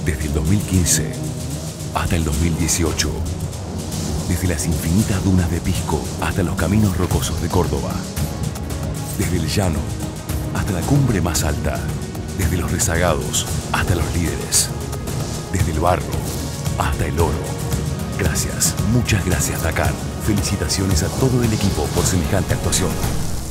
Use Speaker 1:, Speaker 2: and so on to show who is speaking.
Speaker 1: Desde el 2015 hasta el 2018. Desde las infinitas dunas de Pisco hasta los caminos rocosos de Córdoba. Desde el llano hasta la cumbre más alta. Desde los rezagados hasta los líderes. Desde el barro hasta el oro. Gracias, muchas gracias Dakar. Felicitaciones a todo el equipo por semejante actuación.